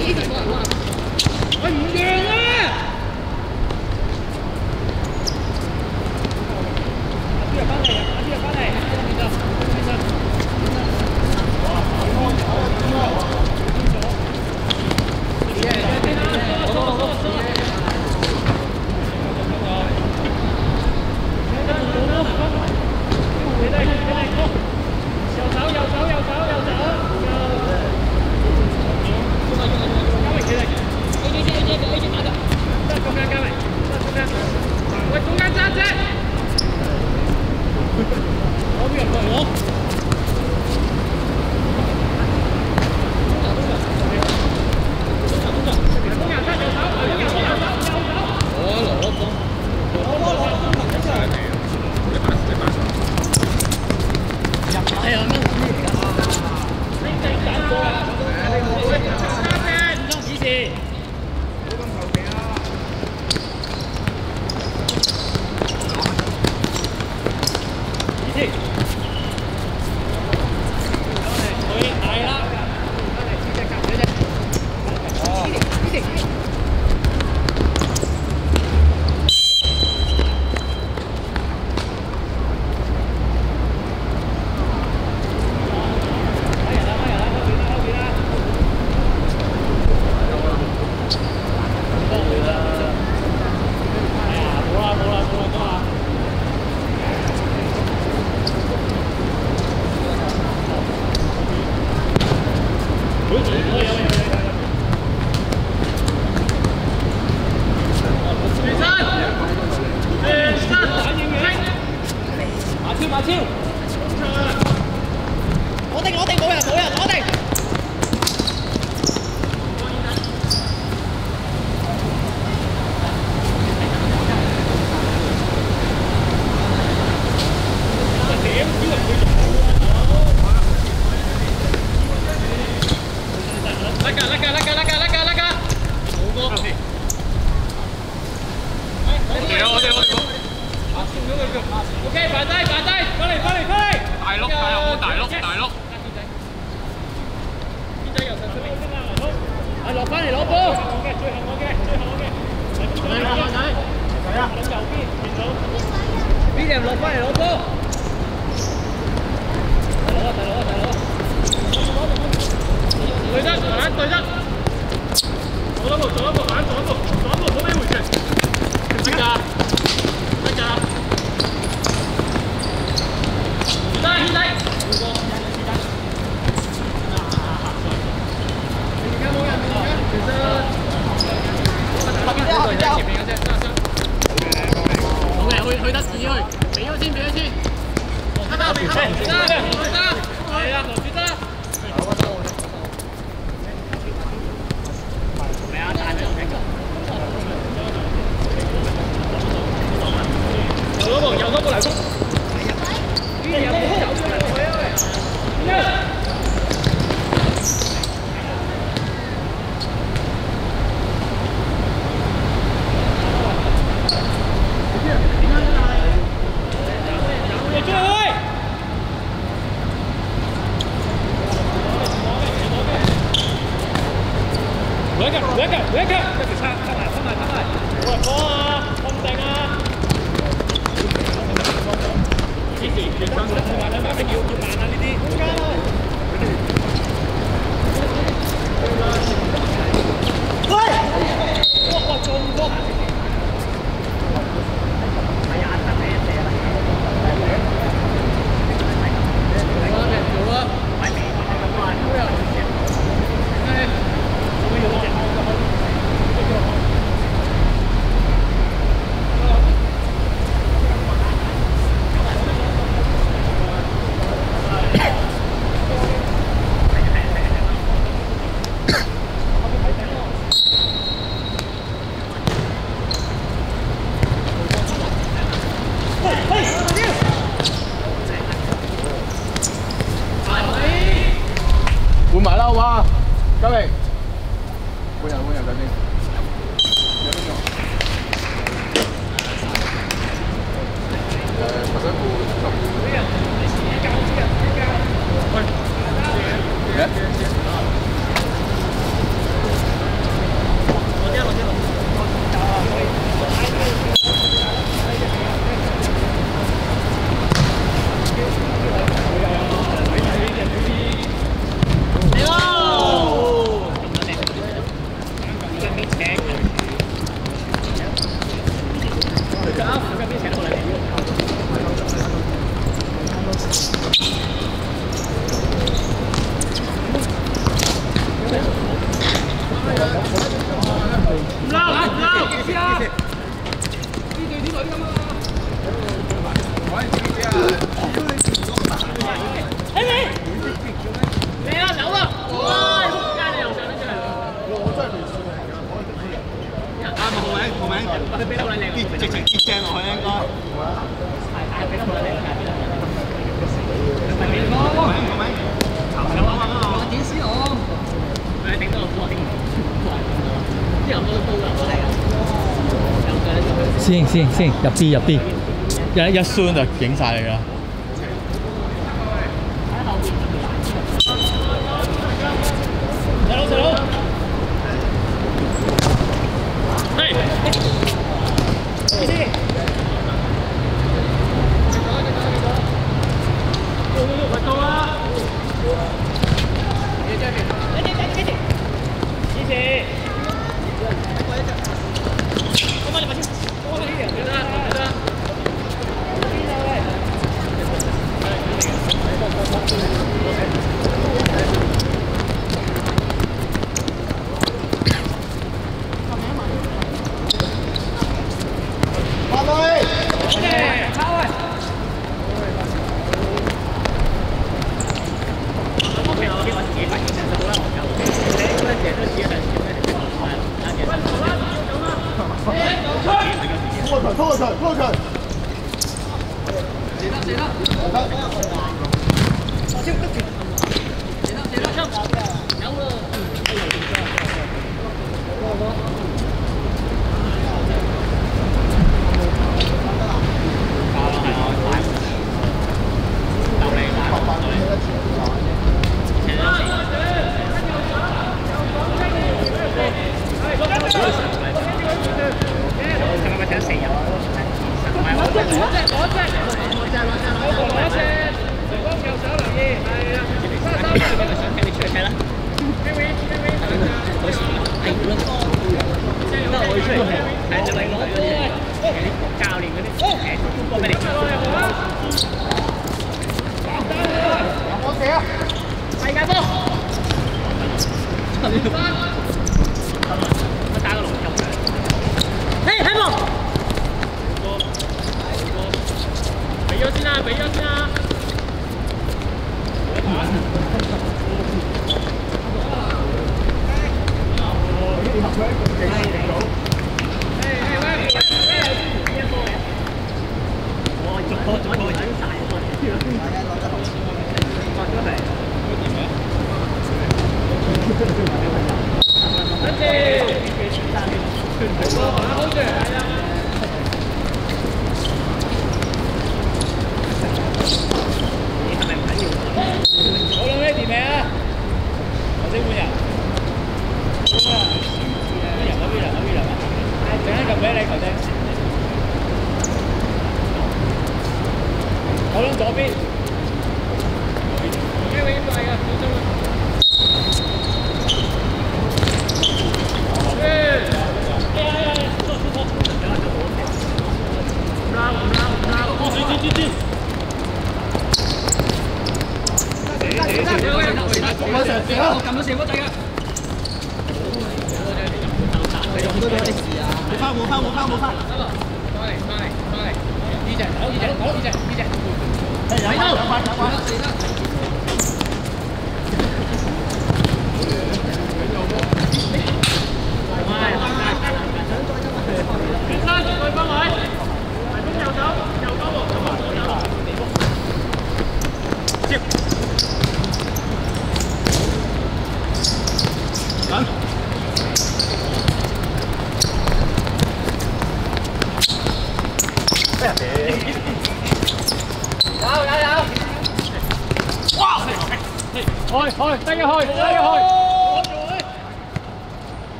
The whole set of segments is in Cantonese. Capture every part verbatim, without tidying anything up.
喂，唔讓啊！阿邊翻嚟，阿邊翻嚟，邊度？邊度？哇！好，好，好。耶！走走走走。回來，回來，過。右手，右手，右手，右手。嘉偉起來。A J A J A J 拿着。在中間，嘉偉，在中間。喂，中間揸車。我邊入嚟我？ 佢俾得好靚， 跌直情跌正落去應該。 係係俾得好靚，係俾得好靚。係俾我。 個名查查下嗰度。 點先我？佢頂到我頂唔到，啲人都高啦，係啊。 先先先入啲入啲， 一一酸就影晒你啦。 細佬細佬，係，意思，快到啦！你這邊，你你你你，意思，我幫你把錢，我幫你點，得啦得啦。 拖佢，拖佢。 死啦死啦！我先得住。死啦死啦！有啦。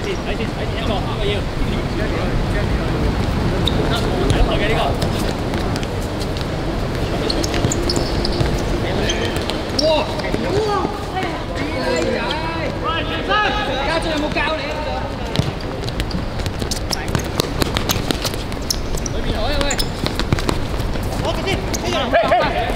線，睇線，睇線一個，呢個要。睇到頭嘅呢個。哇！哇！喂，陳生，家長有冇教你啊？裏邊海啊喂！我嘅先，呢個。嘿嘿。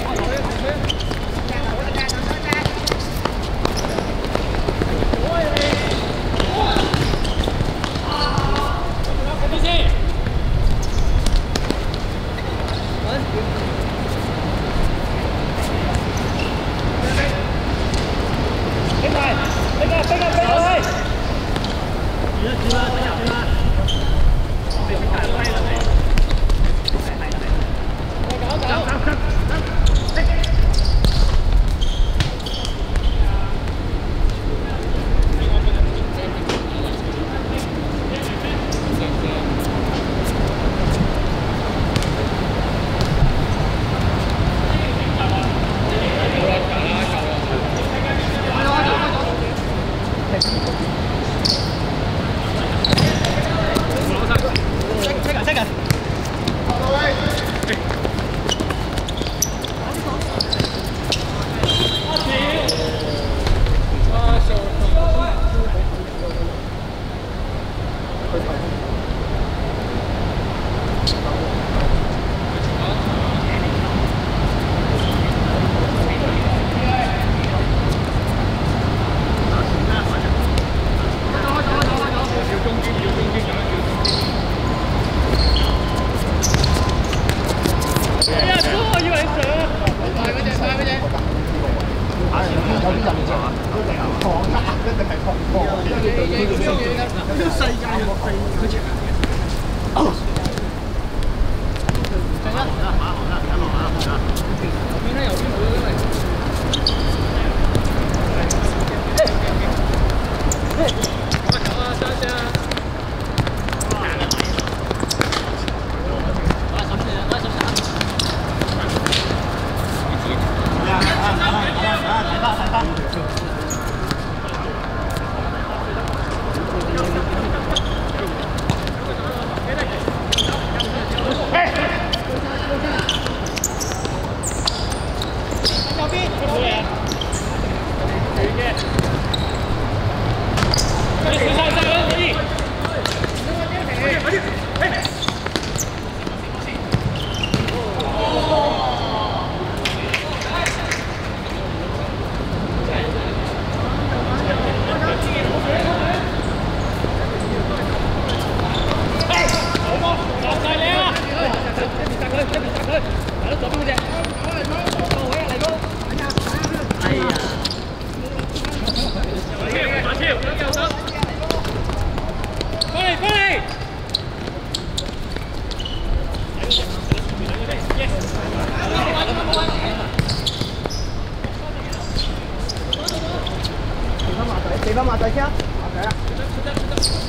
地方馬仔車，馬仔啊！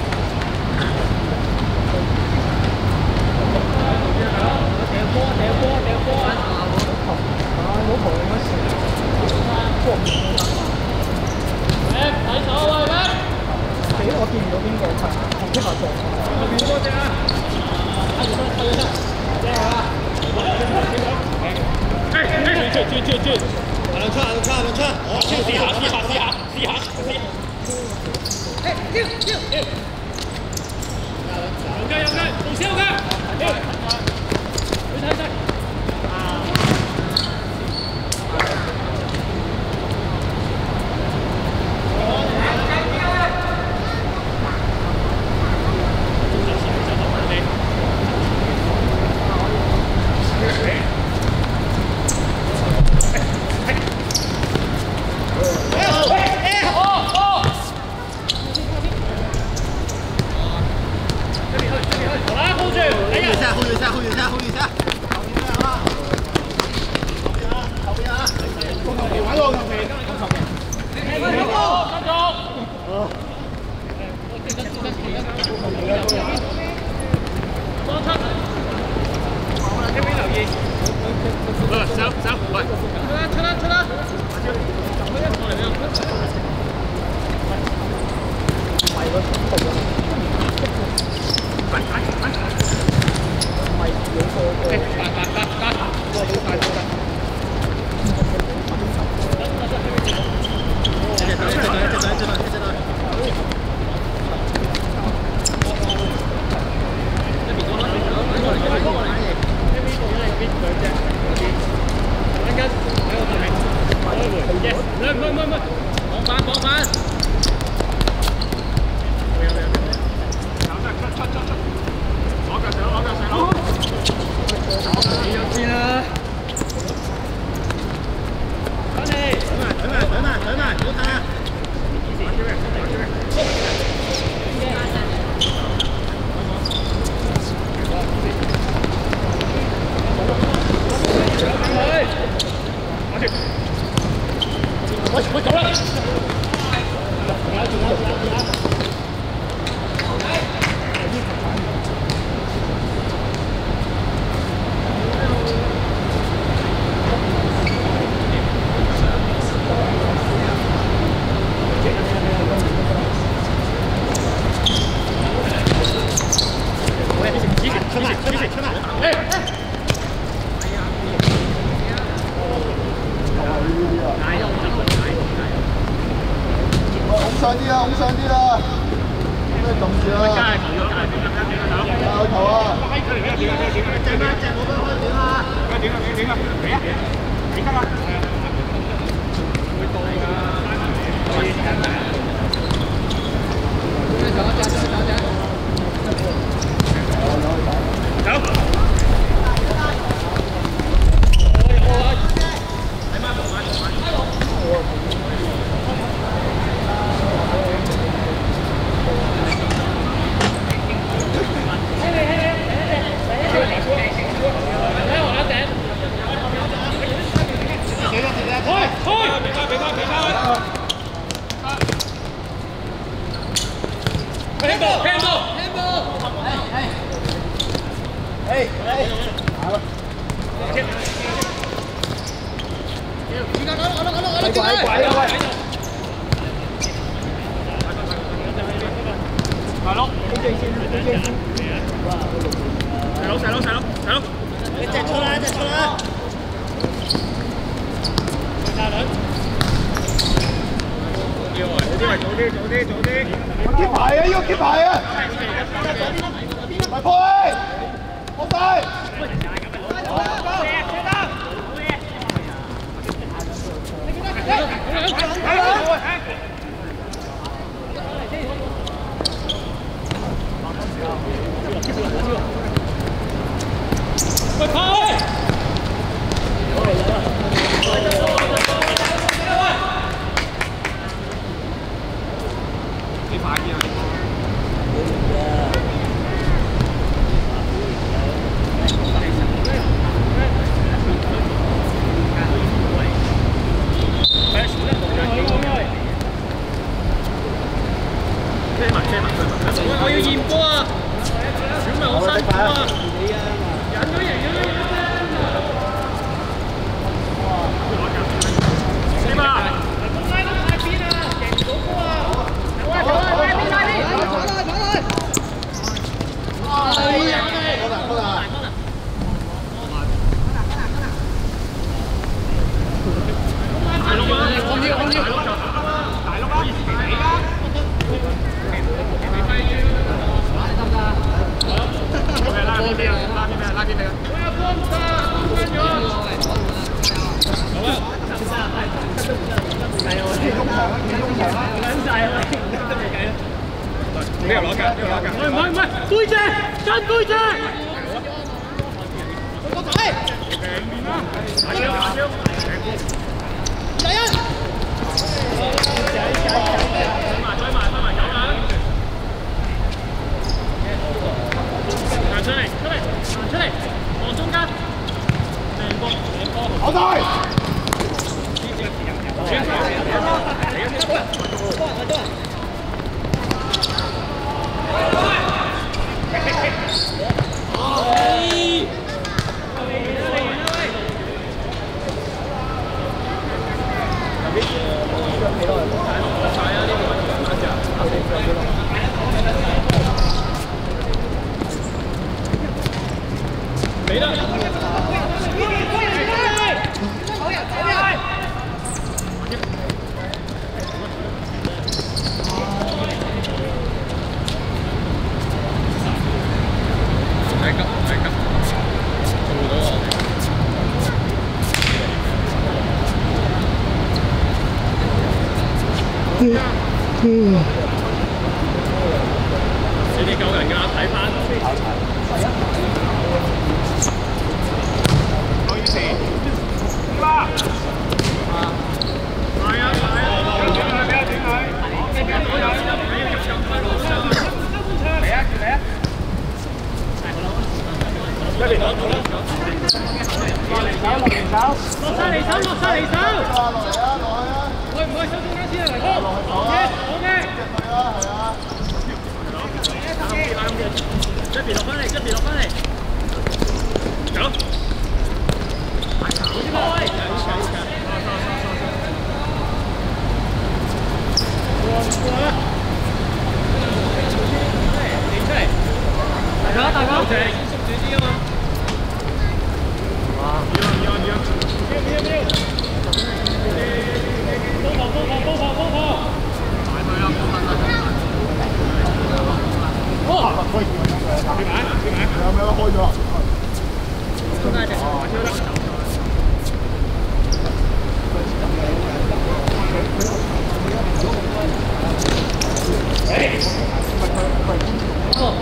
波一下，hold 一下，hold 一下，hold 一下。後邊啊！個球皮玩個球皮。收咗。多出。呢邊留意。走走，喂！出啦出啦出啦！快快快！唔係有個誒，快快快快！好快好快！一隻隊一隻隊一隻隊一隻隊一隻隊。唔唔唔唔，綁反綁反。攞腳上攞腳上攞。你就知啦。等你。等埋等埋等埋等埋，唔好睇啊！我我走啦！出来出来出来！哎哎！ 上啲啊，拱上啲啦！咩撳住啊？加油球啊！加油球啊！ 正啊正，冇得開點啊！ 點啊點啊點啊！幾級啊？會到㗎。走走走走走。走。 貼牌啊！呢個貼牌啊！咪破你，破晒！ 喂，跑！你快啲啊！我要驗波啊！選咪好辛苦啊！引咗贏咗贏點啊？公拉得太邊啊！贏唔到波啊！走啊走啊！快啲快啲！跑來跑來！哎呀！好啦好啦！大陸啊！控制控制！大陸大陸啊！以前嚟㗎。拉邊邊啊！拉邊邊啊！拉邊邊啊！我要幫手，跟住。好啊！係啊！我哋中場啊！中場啊！撚曬啊！都未計啊！呢個攞㗎，呢個攞㗎。唔係唔係，背脊，真背脊。個仔。平面啦！下超下超。二打一。追埋追埋追埋走啦！出嚟出嚟！ 跑晒！ 没了。来个，来个，做到啊！嗯嗯。你哋救人㗎，睇翻。好意思，啦。係啊，係啊，點佢？點佢？點佢？嚟啊！嚟啊！一邊攞到啦！落嚟手，落嚟手，落晒嚟手，落晒嚟手。落嚟啊！落去啊！去唔去收中間先啊，黎哥？好嘅，好嘅。係啊，係啊。一邊落翻嚟，一邊落翻嚟。走。好啲波位。過過啦。嚟出嚟。大家大家。縮住啲啊嘛。哇！要要要。要要要。高球高球高球高球。埋佢啦，冇問題。哦，可以點解？點解？有冇開咗？中間隻哦，超得。誒，阿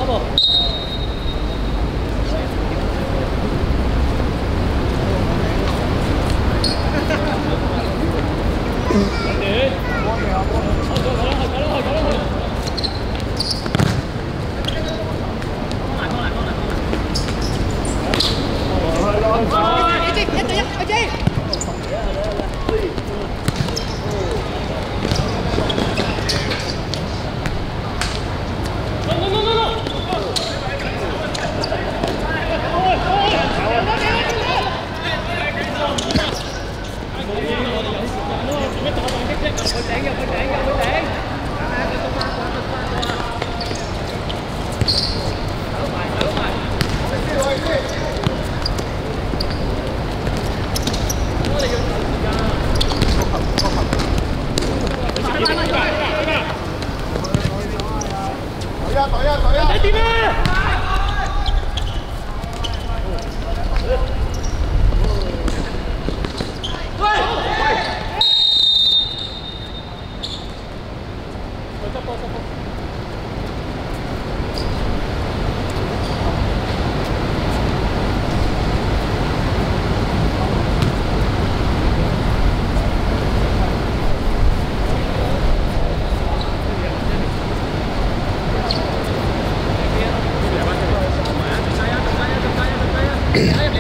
伯，阿伯。Yeah.